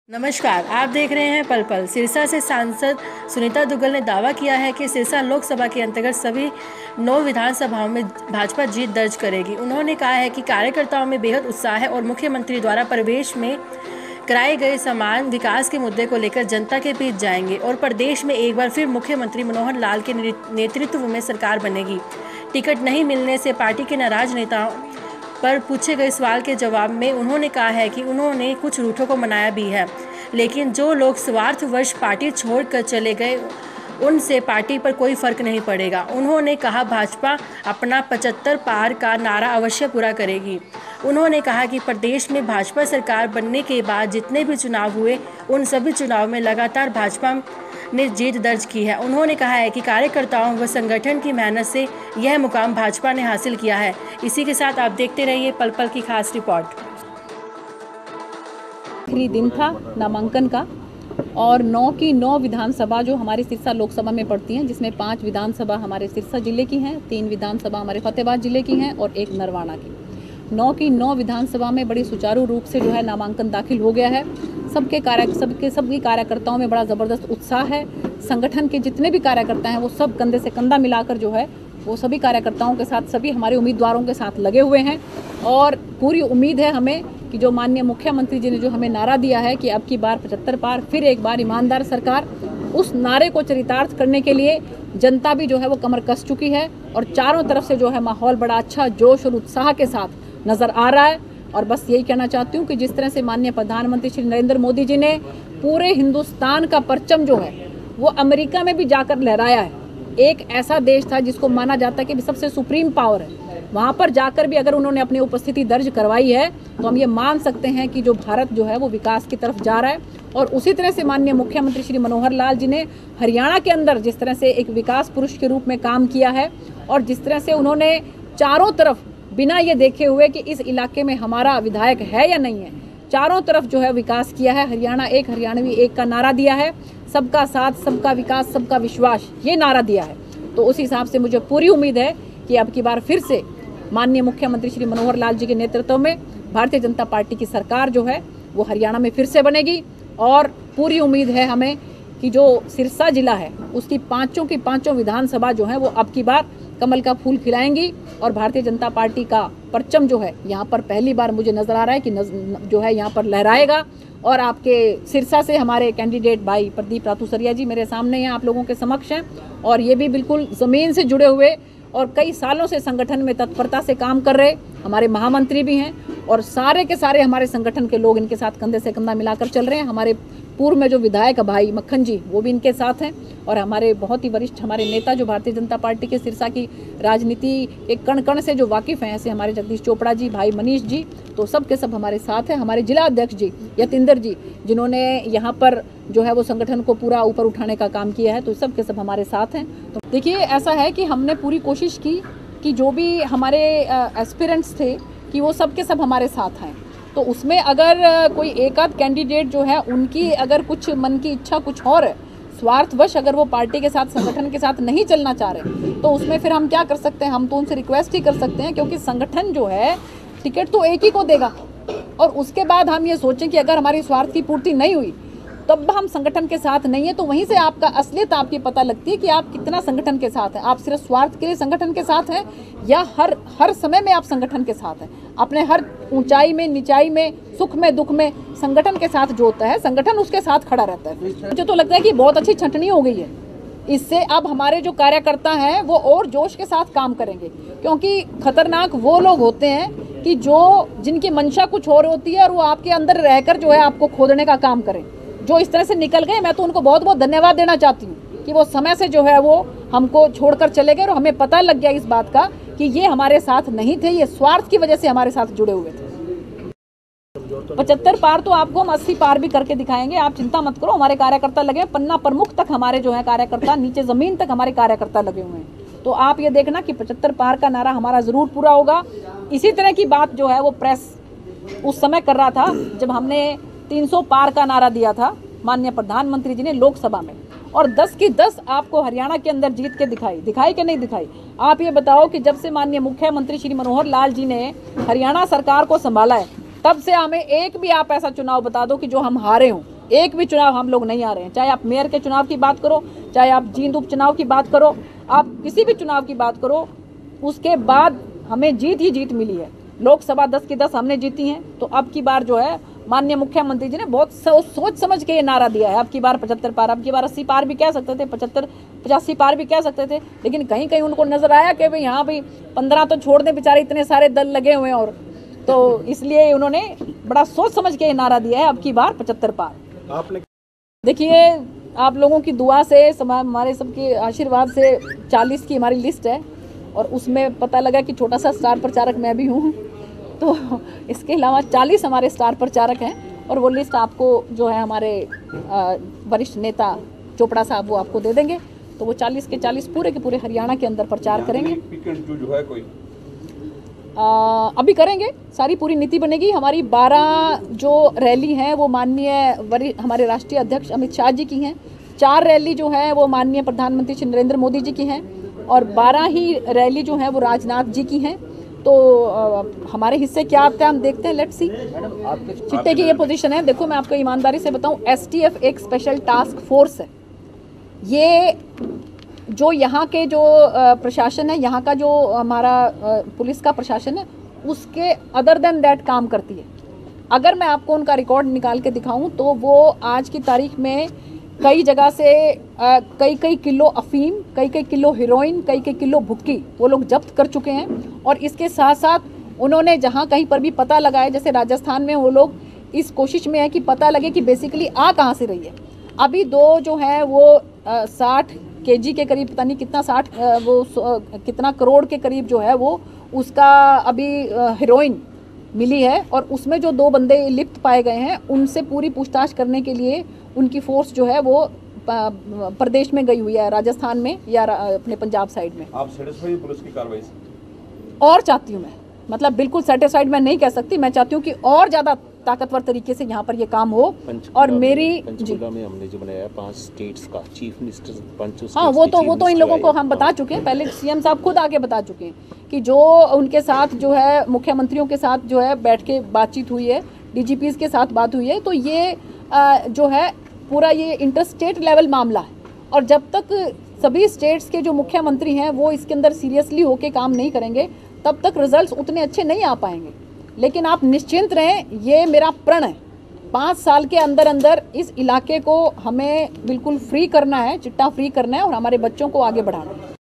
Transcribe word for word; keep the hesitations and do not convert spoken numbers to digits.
नमस्कार, आप देख रहे हैं पल पल। सिरसा से सांसद सुनीता दुग्गल ने दावा किया है कि सिरसा लोकसभा के अंतर्गत सभी नौ विधानसभाओं में भाजपा जीत दर्ज करेगी। उन्होंने कहा है कि कार्यकर्ताओं में बेहद उत्साह है और मुख्यमंत्री द्वारा प्रदेश में कराए गए समान विकास के मुद्दे को लेकर जनता के बीच जाएंगे और प्रदेश में एक बार फिर मुख्यमंत्री मनोहर लाल के नेतृत्व में सरकार बनेगी। टिकट नहीं मिलने से पार्टी के नाराज नेताओं पर पूछे गए सवाल के जवाब में उन्होंने कहा है कि उन्होंने कुछ रूठों को मनाया भी है, लेकिन जो लोग स्वार्थवश पार्टी छोड़कर चले गए उनसे पार्टी पर कोई फर्क नहीं पड़ेगा। उन्होंने कहा भाजपा अपना पचहत्तर पार का नारा अवश्य पूरा करेगी। उन्होंने कहा कि प्रदेश में भाजपा सरकार बनने के बाद जितने भी चुनाव हुए उन सभी चुनाव में लगातार भाजपा ने जीत दर्ज की है। उन्होंने कहा है कि कार्यकर्ताओं व संगठन की मेहनत से यह मुकाम भाजपा ने हासिल किया है। इसी के साथ आप देखते रहिए पल पल की खास रिपोर्ट। आखिरी दिन था नामांकन का और नौ की नौ विधानसभा जो हमारी सिरसा लोकसभा में पड़ती हैं, जिसमें पांच विधानसभा हमारे सिरसा जिले की हैं, तीन विधानसभा हमारे फतेहाबाद जिले की हैं और एक नरवाना की। नौ की नौ विधानसभा में बड़ी सुचारू रूप से जो है नामांकन दाखिल हो गया है। सबके कार्य सबके सभी कार्यकर्ताओं में बड़ा ज़बरदस्त उत्साह है। संगठन के जितने भी कार्यकर्ता हैं वो सब कंधे से कंधा मिलाकर जो है वो सभी कार्यकर्ताओं के साथ, सभी हमारे उम्मीदवारों के साथ लगे हुए हैं और पूरी उम्मीद है हमें कि जो माननीय मुख्यमंत्री जी ने जो हमें नारा दिया है कि अब की बार पचहत्तर पार, फिर एक बार ईमानदार सरकार, उस नारे को चरितार्थ करने के लिए जनता भी जो है वो कमर कस चुकी है और चारों तरफ से जो है माहौल बड़ा अच्छा जोश और उत्साह के साथ नज़र आ रहा है। और बस यही कहना चाहती हूँ कि जिस तरह से माननीय प्रधानमंत्री श्री नरेंद्र मोदी जी ने पूरे हिंदुस्तान का परचम जो है वो अमेरिका में भी जाकर लहराया है। एक ऐसा देश था जिसको माना जाता है कि सबसे सुप्रीम पावर है, वहाँ पर जाकर भी अगर उन्होंने अपनी उपस्थिति दर्ज करवाई है तो हम ये मान सकते हैं कि जो भारत जो है वो विकास की तरफ जा रहा है। और उसी तरह से माननीय मुख्यमंत्री श्री मनोहर लाल जी ने हरियाणा के अंदर जिस तरह से एक विकास पुरुष के रूप में काम किया है और जिस तरह से उन्होंने चारों तरफ बिना ये देखे हुए कि इस इलाके में हमारा विधायक है या नहीं है, चारों तरफ जो है विकास किया है। हरियाणा एक, हरियाणवी एक का नारा दिया है, सबका साथ, सबका विकास, सबका विश्वास, ये नारा दिया है। तो उस हिसाब से मुझे पूरी उम्मीद है कि अब की बार फिर से माननीय मुख्यमंत्री श्री मनोहर लाल जी के नेतृत्व में भारतीय जनता पार्टी की सरकार जो है वो हरियाणा में फिर से बनेगी। और पूरी उम्मीद है हमें कि जो सिरसा जिला है उसकी पाँचों की पाँचों विधानसभा जो है वो अब की बार कमल का फूल खिलाएंगी और भारतीय जनता पार्टी का परचम जो है यहाँ पर पहली बार मुझे नज़र आ रहा है कि जो है यहाँ पर लहराएगा। और आपके सिरसा से हमारे कैंडिडेट भाई प्रदीप रातूसरिया जी मेरे सामने हैं, आप लोगों के समक्ष हैं और ये भी बिल्कुल ज़मीन से जुड़े हुए और कई सालों से संगठन में तत्परता से काम कर रहे हमारे महामंत्री भी हैं और सारे के सारे हमारे संगठन के लोग इनके साथ कंधे से कंधा मिलाकर चल रहे हैं। हमारे पूर्व में जो विधायक भाई मक्खन जी वो भी इनके साथ हैं और हमारे बहुत ही वरिष्ठ हमारे नेता जो भारतीय जनता पार्टी के सिरसा की राजनीति एक कण कण से जो वाकिफ़ हैं, ऐसे हमारे जगदीश चोपड़ा जी, भाई मनीष जी, तो सब के सब हमारे साथ हैं। हमारे जिला अध्यक्ष जी यतिंदर जी जिन्होंने यहाँ पर जो है वो संगठन को पूरा ऊपर उठाने का काम किया है, तो सब के सब हमारे साथ हैं। तो देखिए ऐसा है कि हमने पूरी कोशिश की कि जो भी हमारे एस्पिरेंट्स थे कि वो सब के सब हमारे साथ हैं। तो उसमें अगर कोई एक आध कैंडिडेट जो है उनकी अगर कुछ मन की इच्छा कुछ और है, स्वार्थवश अगर वो पार्टी के साथ, संगठन के साथ नहीं चलना चाह रहे, तो उसमें फिर हम क्या कर सकते हैं? हम तो उनसे रिक्वेस्ट ही कर सकते हैं, क्योंकि संगठन जो है टिकट तो एक ही को देगा और उसके बाद हम ये सोचें कि अगर हमारी स्वार्थ की पूर्ति नहीं हुई तब हम संगठन के साथ नहीं है, तो वहीं से आपका असलियत आपकी पता लगती है कि आप कितना संगठन के साथ हैं। आप सिर्फ स्वार्थ के लिए संगठन के साथ हैं या हर हर समय में आप संगठन के साथ हैं। अपने हर ऊंचाई में, निचाई में, सुख में, दुख में संगठन के साथ जो होता है, संगठन उसके साथ खड़ा रहता है। मुझे तो लगता है कि बहुत अच्छी छंटनी हो गई है। इससे अब हमारे जो कार्यकर्ता हैं वो और जोश के साथ काम करेंगे, क्योंकि खतरनाक वो लोग होते हैं कि जो जिनकी मंशा कुछ और होती है और वो आपके अंदर रहकर जो है आपको खोदने का काम करें। जो इस तरह से निकल गए, मैं तो उनको बहुत बहुत धन्यवाद देना चाहती हूँ कि वो समय से जो है वो हमको छोड़कर चले गए और हमें पता लग गया इस बात का कि ये हमारे साथ नहीं थे, ये स्वार्थ की वजह से हमारे साथ जुड़े हुए थे। पचहत्तर पार तो आपको हम अस्सी पार भी करके दिखाएंगे, आप चिंता मत करो। हमारे कार्यकर्ता लगे, पन्ना प्रमुख तक हमारे जो है कार्यकर्ता, नीचे जमीन तक हमारे कार्यकर्ता लगे हुए हैं। तो आप ये देखना कि पचहत्तर पार का नारा हमारा जरूर पूरा होगा। इसी तरह की बात जो है वो प्रेस उस समय कर रहा था जब हमने तीन सौ पार का नारा दिया था माननीय प्रधानमंत्री जी ने लोकसभा में, और दस की दस आपको हरियाणा के अंदर जीत के दिखाई दिखाई कि नहीं दिखाई। आप ये बताओ कि जब से माननीय मुख्यमंत्री श्री मनोहर लाल जी ने हरियाणा सरकार को संभाला है तब से हमें एक भी आप ऐसा चुनाव बता दो कि जो हम हारे हों। एक भी चुनाव हम लोग नहीं आ रहे हैं। चाहे आप मेयर के चुनाव की बात करो, चाहे आप जींद उपचुनाव की बात करो, आप किसी भी चुनाव की बात करो, उसके बाद हमें जीत ही जीत मिली है। लोकसभा दस की दस हमने जीती हैं। तो अब की बार जो है माननीय मुख्यमंत्री जी ने बहुत सोच समझ के ये नारा दिया है। अब की बार पचहत्तर पार, अब की बार अस्सी पार भी कह सकते थे, पचहत्तर पचासी पार भी कह सकते थे, लेकिन कहीं कहीं उनको नजर आया कि भाई हाँ भाई पंद्रह तो छोड़ दें, बेचारे इतने सारे दल लगे हुए हैं, और तो इसलिए उन्होंने बड़ा सोच समझ के ये नारा दिया है, अब की बार पचहत्तर पार। आपने देखिए, आप लोगों की दुआ से, हमारे सबके आशीर्वाद से चालीस की हमारी लिस्ट है, और उसमें पता लगा कि छोटा सा स्टार प्रचारक मैं भी हूँ। तो इसके अलावा चालीस हमारे स्टार प्रचारक हैं, और वो लिस्ट आपको जो है हमारे वरिष्ठ नेता चोपड़ा साहब वो आपको दे देंगे। तो वो चालीस के चालीस पूरे के पूरे हरियाणा के अंदर प्रचार करेंगे। जो है कोई आ, अभी करेंगे, सारी पूरी नीति बनेगी। हमारी बारह जो रैली हैं वो माननीय वरि हमारे राष्ट्रीय अध्यक्ष अमित शाह जी की हैं। चार रैली जो है वो माननीय प्रधानमंत्री श्री नरेंद्र मोदी जी की हैं, और बारह ही रैली जो है वो राजनाथ जी की हैं। तो आ, हमारे हिस्से क्या आता है हम देखते हैं, लेट्स सी। चिट्टे की ये पोजीशन है। देखो, मैं आपको ईमानदारी से बताऊं, एसटीएफ एक स्पेशल टास्क फोर्स है। ये जो यहाँ के जो प्रशासन है, यहाँ का जो हमारा पुलिस का प्रशासन है, उसके अदर देन दैट काम करती है। अगर मैं आपको उनका रिकॉर्ड निकाल के दिखाऊं तो वो आज की तारीख में कई जगह से कई कई किलो अफीम, कई कई किलो हीरोइन, कई कई किलो भुक्की वो लोग जब्त कर चुके हैं। और इसके साथ साथ उन्होंने जहाँ कहीं पर भी पता लगाया, जैसे राजस्थान में वो लोग इस कोशिश में है कि पता लगे कि बेसिकली आ कहाँ से रही है। अभी दो जो है वो साठ के जी के करीब, पता नहीं कितना साठ वो कितना करोड़ के करीब जो है वो उसका अभी हीरोइन मिली है, और उसमें जो दो बंदे लिप्त पाए गए हैं उनसे पूरी पूछताछ करने के लिए उनकी फोर्स जो है वो प्रदेश में गई हुई है, राजस्थान में या अपने पंजाब साइड में। आप सेटिस्फाइड पुलिस की कार्रवाई से? और चाहती हूँ मैं, मतलब बिल्कुल सेटिस्फाइड मैं नहीं कह सकती, मैं चाहती हूँ कि और ज़्यादा ताकतवर तरीके से यहाँ पर ये काम हो। और मेरी पंचकुला में हमने जो बनाया पांच स्टेट्स का चीफ मिनिस्टर पंच, हाँ वो तो वो तो इन लोगों को हम बता चुके हैं, पहले सीएम साहब खुद आके बता चुके हैं कि जो उनके साथ जो है मुख्यमंत्रियों के साथ जो है बैठ के बातचीत हुई है, डीजीपीज के साथ बात हुई है। तो ये जो है पूरा ये इंटर स्टेट लेवल मामला है, और जब तक सभी स्टेट्स के जो मुख्यमंत्री हैं वो इसके अंदर सीरियसली होके काम नहीं करेंगे तब तक रिजल्ट्स उतने अच्छे नहीं आ पाएंगे। लेकिन आप निश्चिंत रहें, ये मेरा प्रण है, पाँच साल के अंदर अंदर इस इलाके को हमें बिल्कुल फ्री करना है, चिट्टा फ्री करना है और हमारे बच्चों को आगे बढ़ाना है।